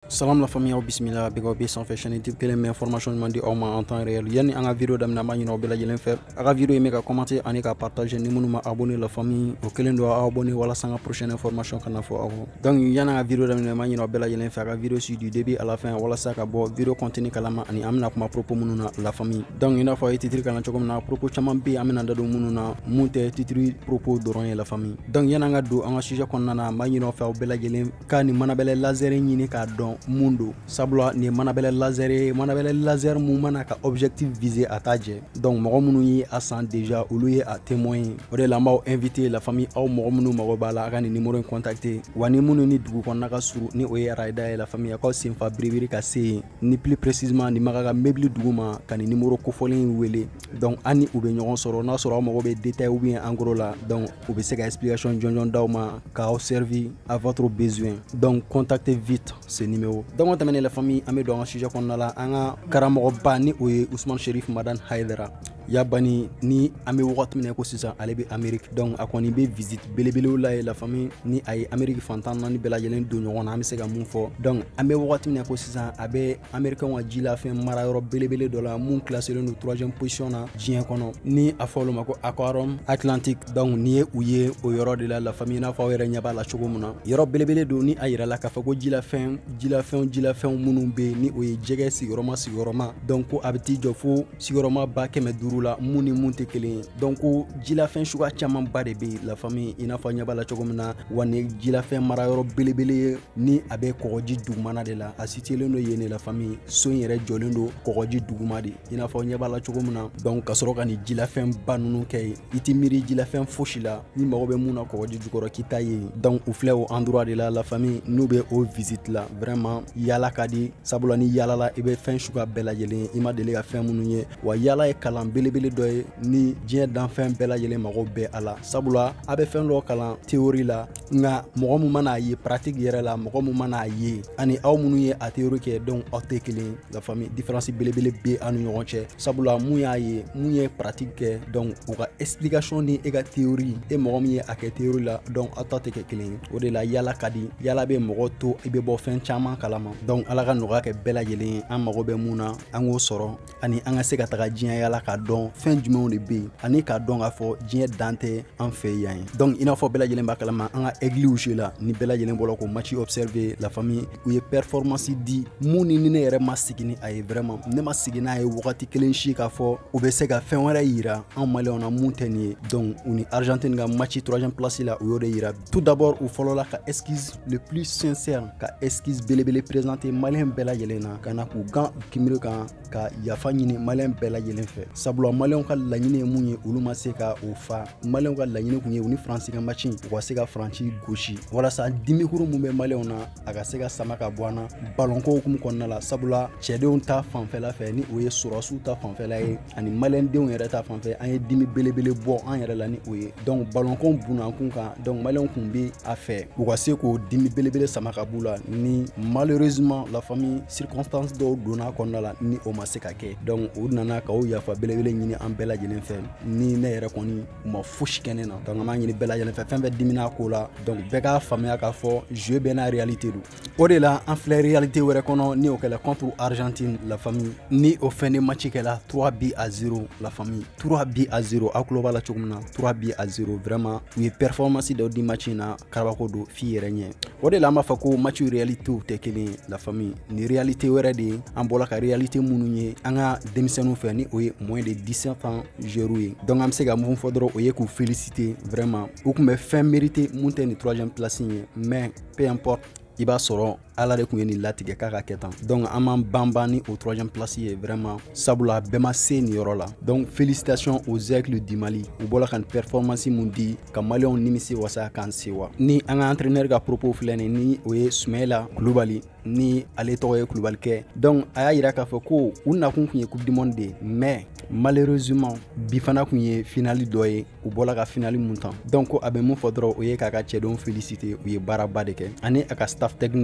Salam la famille au bismillah big up sans fait chaîne type quelle information demandé au moins en temps réel yani anga vidéo damna ma ñino bela jelen faire aga vidéo yi mega commenter ani ka partager ni mënuma abonner la famille au kelen do abonner wala sanga prochaine information kana fo avant donc yana anga vidéo damna ma ñino bela jelen faire aga vidéo sur du début à la fin wala saka bo vidéo contenu kalama ani amna kuma propos mënuna la famille donc ina fo titre kana chokom na propos chaman bi amena dado mënuna monter titre propos doron la famille donc yana anga do anga sujet konnana ma ñino fa bela jelen kani manabele laser ñini ka don mundo sabula ni manabele laser mu mana ka objectif visé à taje donc mogo munu yi asan déjà olu ye a témoin o de la mbaw invité la famille aw mogo munu mago bala ka ni numéro contacter wani munu ni dugu konna ka suru ni o ye raida la famille ka simfa bribiri ka se ni plus précisément ni maga ka mebli duguma ka ni numéro kofolen wele donc ani u be ɲɔgɔn sɔrɔ n'a sɔrɔ aw mago be détail ou bien en gros la donc u be se ka explication jonjon daw ma ka servir à votre besoin donc contactez vite ce numéro donc on t'amène la famille amé dans un sujet qu'on a là anga karamogo bani ou Ousmane Cherif Madan Haidara yabani ni amé wot mine ko sisa ale be Amérique donc akoni be visite belebele la la famille ni ay Amérique fantan ni bela yelen do ñon am se ga mun fo donc amé wot mine ko sisa abe américain wa jila fe mara yoro belebele do la mun classé le 3e position na jien kono ni afolo mako aquarium Atlantique donc ni uye o yoro de la famille na fa were nyaba la chogomuna yoro belebele do ni ayira la ka fa ko jila fɛn minnu be ni o ye jɛgɛ sigiyɔrɔma donc ko a bɛ t'i jɔ fo sigiyɔrɔma 500 la mun ni mun tɛ kelen ye donc ko jilafɛn suguya caman ba de be la famille i n'a fɔ ɲɛ b'a la cogo min na wa ni jilafɛn marayɔrɔ belebele ye ni a bɛ kɔgɔji dugumana de la a situelen do yen la famille so in yɛrɛ jɔlen do kɔgɔji duguma de i n'a fɔ ɲɛ b'a la cogo min na donc ka sɔrɔ ka ni jilafɛn ba ninnu kɛ ye i ti miiri jilafɛn fosi la ni mago bɛ mun na kɔgɔji jukɔrɔ k'i ta ye donc u filɛ o endroit de la famille n'u bɛ o visite la vraiment yala kadi sabula ni yala la ibe fɛn suga bɛɛ lajɛlen i ma deli ka fɛn minnu ye wa yala ye kalan belebele dɔ ye ni diɲɛ dan fɛn bɛɛ lajɛlen mago bɛɛ a la sabula a bɛ fɛn dɔ kalan théorie la nka mɔgɔ mun mana ye pratique yɛrɛ la mɔgɔ mun mana ye ani aw minnu ye a théorie kɛ donc aw tɛ kelen la famille différence belebele be an ni ɲɔgɔn cɛ sabula mun y'a ye mun ye pratique kɛ donc u ka explication ni e ka théorie e mɔgɔ min ye a kɛ théorie la donc aw ta tɛ kɛ kelen o de la yala kadi yala bɛ mɔgɔ to i bɛ bɔ fɛn caman kalama donc ala ka nɔgɔya kɛ bɛɛ lajɛlen an mago bɛ mun na an k'o sɔrɔ ani an ka se ka taga diɲɛ yala ka dɔn fɛn jumɛnw de be yen ani k'a dɔn k'a fɔ diɲɛ dan tɛ an fɛ yan ye donc i n'a fɔ bɛɛ lajɛlen b'a kalama an ka église la ni bɛɛ lajɛlen bɔra ko match observer la famille u ye performance di mun ni ne yɛrɛ ma sigi ni a ye vraiment ne ma sigi n'a ye wagati kelen si k'a fɔ u bɛ se ka fɛn wɛrɛ yira an maliyɛnw na mun tɛ nin ye donc u ni Argentine ka match 3e place la u y'o de yira tout d'abord u fɔlɔla ka excuse le plus sincère ka excuse belebele présenter maliyɛn bɛɛ lajɛlen na ka na k'u gan kimiri kan ka yafa ɲini maliyɛn bɛɛ lajɛlen fɛ sabula maliyɛnw ka laɲini ye mun ye olu ma se ka o fa maliyɛnw ka laɲini kun ye u ni Faransi ka match u ka se ka Faransi gosi walasa dimikuru mun bɛ maliyɛnw na a ka se ka sama ka bɔ an na ballon ko hukumu kɔnɔna la sabula cɛdenw ta fanfɛla fɛ ni o ye sɔrɔsiw ta fanfɛla ye ani maliyɛndenw yɛrɛ ta fanfɛ an ye dimi belebele bɔ an yɛrɛ la ni o ye donc ballon ko bunna an kun kan donc maliyɛnw kun be a fɛ u ka se k'o dimi belebele sama ka b'u la ni malheureusement la famille circonstance dɔw donna kɔnɔna la ni o ma se ka kɛ donc u nana ka o yafa belebele ɲini an bɛɛ lajɛlen fɛ ni ne yɛrɛ kɔni u ma fosi kɛ ne na donc an b'a ɲini bɛɛ lajɛlen fɛ fɛn fɛn dimina ko la donc bɛɛ k'a faamuya k'a fɔ jeu bɛɛ n'a réalité do o de la an filɛ réalité wɛrɛ kɔnɔ ni o kɛla contre Argentine la famille ni o fɛn ni match kɛla 3-0 la famille 3-0 a tulo b'a la cogo min na 3-0 vraiment u ye performance dɔw di match in na karabako do f'i yɛrɛ ɲɛ o de la an b'a fɔ ko match réalité tɛ kelen la famille ni réalité wɛrɛ de ye an bɔla ka réalité minnu ye an ka denmisɛnninw fɛ ni o ye moins de 17 ans joueurs ye donc an bɛ se ka mun fɔ dɔrɔn o ye k'u féliciter vraiment u kun bɛ fɛn mérité mun tɛ ni 3e place ye mais peu importe i b'a sɔrɔ ala de kun ye nin latigɛ k'a ka kɛ tan donc an m'an banban ni o 3e place ye vraiment sabula bɛɛ ma se nin yɔrɔ la donc félicitations aux aigles du Mali u bɔra ka nin performance mun di ka maliyɛnw nimisi wasa k'an sewa ni an ka entraîneur ka propos filɛ nin ni o ye Sumayila Kulubali ni ale tɔgɔ ye Kulubalikɛ donc a y'a yira k'a fɔ ko u nakun kun ye coupe du monde de mais malheureusement bi fana kun ye finali dɔ ye u bɔra ka finali mun tan donc ko a bɛ mun fɔ dɔrɔn o ye k'a ka cɛdenw féliciter u ye baaraba de kɛ ani a ka staff technique minnu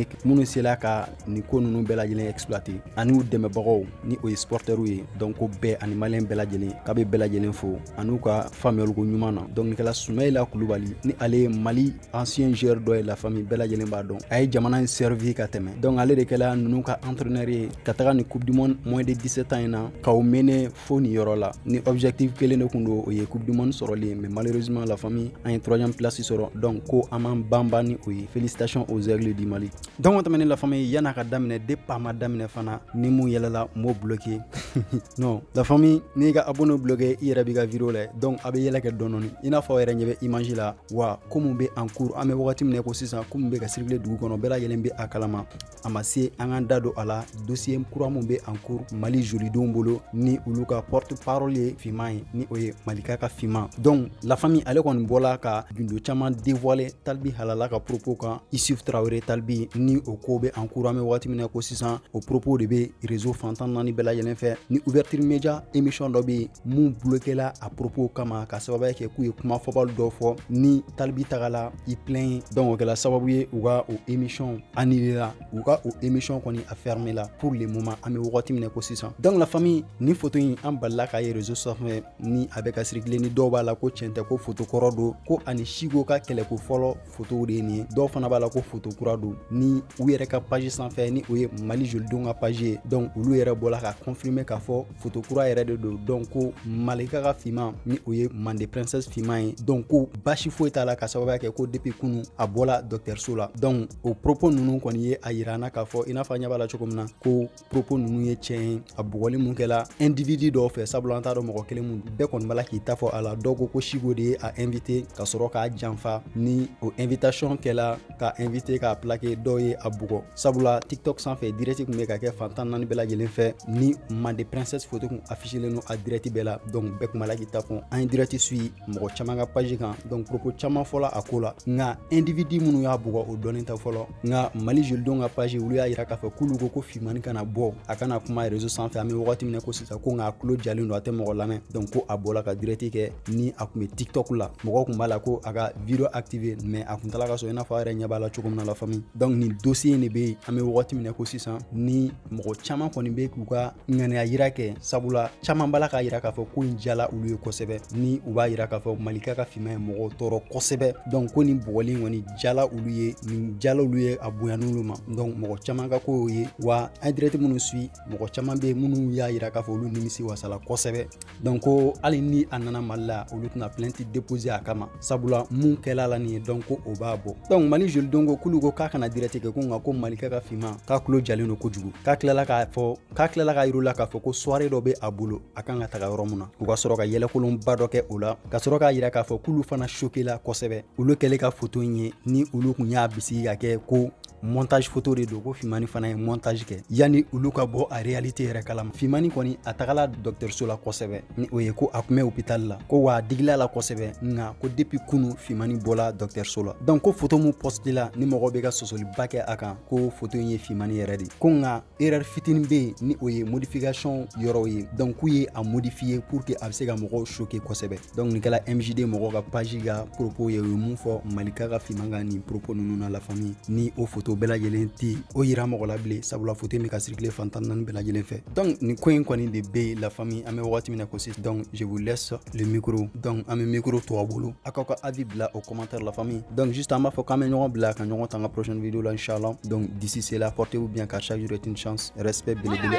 sela ka ni ko nunu bɛɛ lajɛlen exploiter ani u dɛmɛbagaw ni o ye sporteurs ye donc ko bɛɛ ani malien bɛɛ lajɛlen k'a bɛ bɛɛ lajɛlen fo ani ka faamuyaliko ɲuman na donc ni kɛla Soumaïla Kulubali ni ale ye Mali ancien joueur dɔ ye la famille bɛɛ lajɛlen b'a dɔn a ye jamana in servi ka tɛmɛ donc ale de kɛla nunu ka entraîneur ye ka taga ni coupe du monde moins de 17 ans in na k'aw mene fo ni yɔrɔ la ni objectif kelen de kun do o ye coupe du monde sɔrɔli mais malheureusement la famille a ye 3e place sɔrɔ donc ko an m'an banban ni o ye félicitations aux aigles du Mali donc o tɛmɛnen la famille yana ka daminɛ depuis a ma daminɛ fana ni mun yɛlɛla mo bloqué non la famille n'i ka abonné bloqué i yɛrɛ b'i ka vidéo lajɛ donc a bɛ yɛlɛ kɛ dɔɔni i n'a fɔ aw yɛrɛ ɲɛ bɛ image la wa ko mun bɛ en cours an bɛ wagati min na ko sisan ko mun bɛ ka circuler dugu kɔnɔ bɛɛ lajɛlen bɛ a kalama a ma se an k'an da don a la dossier kura mun bɛ en cours Mali jolidenw bolo ni olu ka porte parole ye finman ye ni o ye Malika ka finman donc la famille ale kɔni bɔla ka gundo caman dévoiler Talbi Halala ka propos kan Issouf Traoré Talbi ni o ko bɛ en cours an bɛ wagati min na ko sisan o propos de bɛ réseau fantan naani bɛɛ lajɛlen fɛ ni ouverture média émission dɔ bɛ mun bloqué la a propos kama ka sababu kɛ k'u ye kuma fɔbali dɔ fɔ ni Talbi tagala i plaint donc o kɛla sababu ye u ka o émission annulé la u ka o émission kɔni a fermé la pour le moment an bɛ wagati min na ko sisan donc la famille ni photo in an balila k'a ye réseau sanfɛ ni a bɛ ka circuler ni dɔw b'a la ko tiɲɛ tɛ ko photo kɔrɔ don ko ani Chigo ka kɛlɛko fɔlɔ photo de ye nin ye dɔw fana b'a la ko photo kura don ni u yɛrɛ ka page sanfɛ ni o ye Mali jolidenw ka page ye donc olu yɛrɛ bɔla ka confirmer k'a fɔ photo kura yɛrɛ de don donc ko Malika ka finman ni o ye Mande Princess finman ye donc ko basi foyi t'a la ka sababu kɛ ko depuis kunu a bɔla dɔgɔtɔrɔso la donc o propos ninnu kɔni ye a yira an na k'a fɔ i n'a fɔ an ɲɛ b'a la cogo min na ko propos ninnu ye tiɲɛ ye a bugɔli mun kɛla individu dɔw fɛ sabula an t'a dɔn mɔgɔ kelen mun bɛɛ kɔni b'a la k'i ta fɔ a la dɔw ko Chigo de ye a invité ka sɔrɔ k'a janfa ni o invitation kɛla ka invité k'a plaqué dɔw ye a bugɔ sabula TikTok sanfɛ direct kun bɛ ka kɛ fantan naani bɛɛ lajɛlen fɛ ni Mande Princess photo kun affichelen no a direct bɛɛ la donc bɛɛ kun b'a la k'i ta fɔ an ye direct suit mɔgɔ caman ka page kan donc propos caman fɔla a ko la nka individu minnu y'a bugɔ o dɔnnen tɛ fɔlɔ nka Mali jolidenw ka page olu y'a yira k'a fɔ k'olu ko finmani kana bɔ a kana kuma réseau sanfɛ an bɛ wagati min na ko sisan ko nka a tulo jalen don a tɛ mɔgɔ lamɛn donc ko a bɔla ka direct kɛ ni a kun bɛ TikTok la mɔgɔw kun b'a la ko a ka vidéo activé mais a kun tala ka sɔrɔ i n'a fɔ a yɛrɛ ɲɛ b'a la cogo min na la famille donc nin dossier in de bɛ yen an bɛ wagati min na ko sisan ni mɔgɔ caman kɔni bɛ k'u ka ŋaniya yira kɛ sabula caman b'a la k'a yira k'a fɔ ko in jala olu ye kosɛbɛ ni u b'a yira k'a fɔ Malika ka finman ye mɔgɔw tɔɔrɔ kosɛbɛ donc ko nin bugɔli in kɔni jala olu ye nin jala olu ye a bonya n'olu ma donc mɔgɔ caman ka ko ye wa an direct minnu suit mɔgɔ caman bɛ minnu y'a yira k'a fɔ olu nimisi wasala kosɛbɛ donc ko hali ni a nana Mali la olu tɛna plainte déposer a kama sabula mun kɛla la nin ye donc ko o b'a bɔ donc Mali jolidenw ko k'olu ko k'a kana direct kɛ ko nka ko Malika ka finman k'a tulo jalen don kojugu k'a tilala k'a yir'u la k'a fɔ ko soirée dɔ bɛ a bolo a kan ka taga yɔrɔ mun na u ka sɔrɔ ka yɛlɛkolonba dɔ kɛ o la ka sɔrɔ k'a yira k'a fɔ k'olu fana choqué la kosɛbɛ olu kɛlen ka photo in ye ni olu kun y'a bisigi ka kɛ ko montage photo de do ko finmani fana ye montage kɛ yani olu ka bɔ a réalité yɛrɛ kalama finmani kɔni a tagala dɔgɔtɔrɔso la kosɛbɛ ni o ye ko a kun bɛ hôpital la ko wa a digila la kosɛbɛ nka ko depuis kunu finmani bɔla dɔgɔtɔrɔso la donc ko photo mun poste la ni mɔgɔ bɛ ka sɔsɔliba kɛ a kan ko photo in ye finmani yɛrɛ de ko nka erreur fitinin bɛ yen ni o ye modification yɔrɔw ye donc k'u ye a modifier pour que a bɛ se ka mɔgɔw choquer kosɛbɛ donc nin kɛla MJD mɔgɔ ka page ka propos ye o ye mun fɔ Malika ka finman kan nin propos ninnu na la famille ni o photo bɛɛ lajɛlen tɛ o yira mɔgɔ la bilen sabula photo in bɛ ka circuler fantan naani bɛɛ lajɛlen fɛ donc nin ko in kɔni de bɛ la famille an bɛ wagati min na ko sisan donc je vous laisse le micro donc an bɛ micro to a bolo a k'aw ka avis bila au commentaire la famille donc juste an b'a fɔ k'an bɛ ɲɔgɔn bila ka ɲɔgɔn ta an ka prochaine vidéo la inchallah donc d'ici c'est là portez-vous bien car chaque jour est une chance respect belebele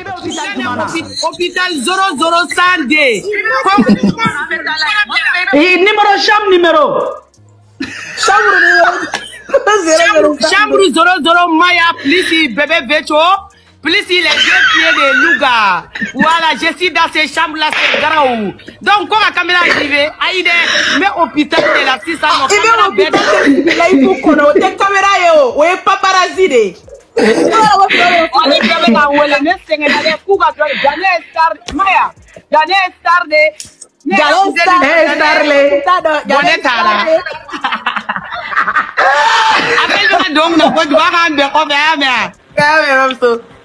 hôpital 001D chambre 00 Maya plus bébé Vecho plus les 2 pieds de Louga voilà je suis dans ces chambres là c'est Garaou donc quand la caméra est arrivée aïe mais hôpital de la 600 là il faut qu'on ait des caméras yo ouais paparazzi de on est bien avec Awele mais c'est que pour Daniel Star Maya Daniel Star de Daniel Star Bonetara appelle-moi donc, on va faire un peu de